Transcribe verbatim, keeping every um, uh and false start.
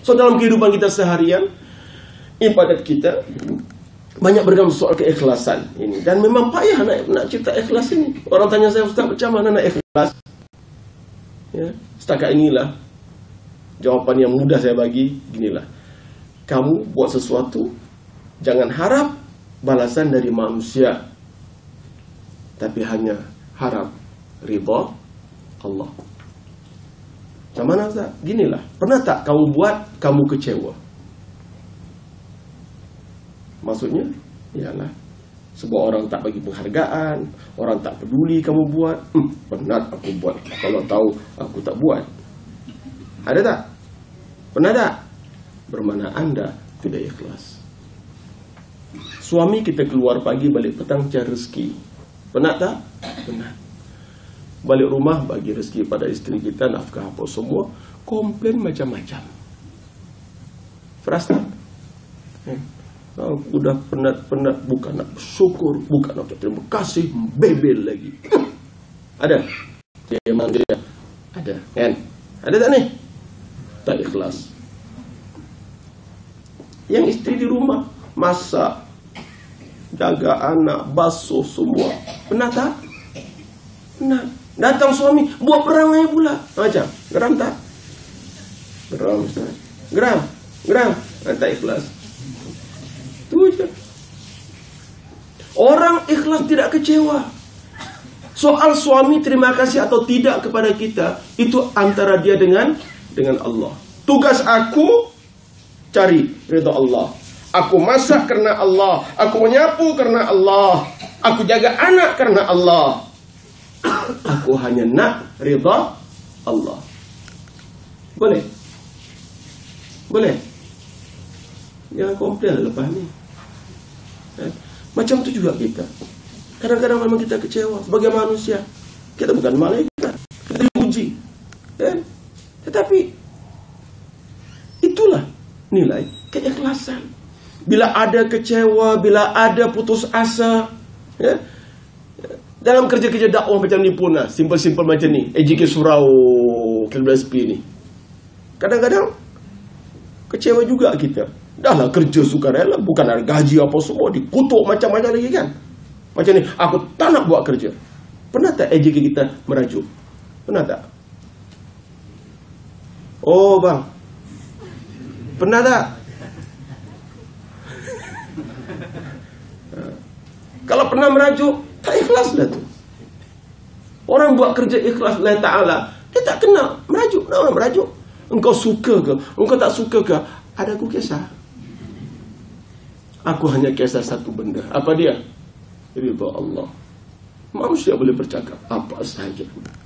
So dalam kehidupan kita seharian, ibadat kita banyak bergantung soal keikhlasan ini. Dan memang payah nak, nak cipta ikhlas ini. Orang tanya saya, Ustaz, macam mana nak ikhlas? Ya, setakat inilah jawapan yang mudah saya bagi. Ginilah, kamu buat sesuatu, jangan harap balasan dari manusia, tapi hanya harap ridha Allah. Macam mana, Ustaz? Ginilah, pernah tak kamu buat, kamu kecewa? Maksudnya, ialah sebuah orang tak bagi penghargaan, orang tak peduli kamu buat. Hmm, penat aku buat. Kalau tahu, aku tak buat. Ada tak? Pernah tak? Bermana Anda tidak ikhlas. Suami kita keluar pagi, balik petang cari rezeki. Pernah tak? Pernah. Balik rumah, bagi rezeki pada isteri kita, nafkah apa semua. Komplain macam-macam. Frustrat. Hmm. Aku dah penat-penat, bukan nak bersyukur, bukan nak terima kasih, bebel lagi. Ada? Dia manggil dia. Ada, kan? Ada tak nih? Tak ikhlas. Yang istri di rumah, masak, jaga anak, basuh semua. Pernah tak? Pernah. Datang suami, buat perangai pula. Macam, geram tak? Geram, Ustaz. Geram, geram. Tak ikhlas. Itu aja. Orang ikhlas tidak kecewa. Soal suami terima kasih atau tidak kepada kita, itu antara dia dengan dengan Allah. Tugas aku cari ridha Allah. Aku masak karena Allah. Aku menyapu karena Allah. Aku jaga anak karena Allah. Aku hanya nak ridha Allah. Boleh? Boleh? Jangan komplain lepas ni. Macam itu juga kita. Kadang-kadang memang kita kecewa sebagai manusia. Kita bukan malaikat, kita diuji, kan? Tetapi itulah nilai keikhlasan. Bila ada kecewa, bila ada putus asa, ya? Dalam kerja-kerja dakwah macam ni pun lah, simple-simple macam ni, A J K Surau K B S P ni, kadang-kadang kecewa juga kita. Dah lah kerja sukarela, bukan ada gaji apa semua, dikutuk macam-macam lagi kan. Macam ni, aku tak nak buat kerja. Pernah tak A J K kita merajuk? Pernah tak? Oh bang, pernah tak? Kalau pernah merajuk, tak ikhlas dah tu. Orang buat kerja ikhlas Allah Ta'ala, dia tak kena merajuk. Nak merajuk, engkau suka ke, engkau tak suka ke, ada aku kisah. Aku hanya kisah satu benda. Apa dia? Ridha Allah. Manusia boleh bercakap apa sahaja.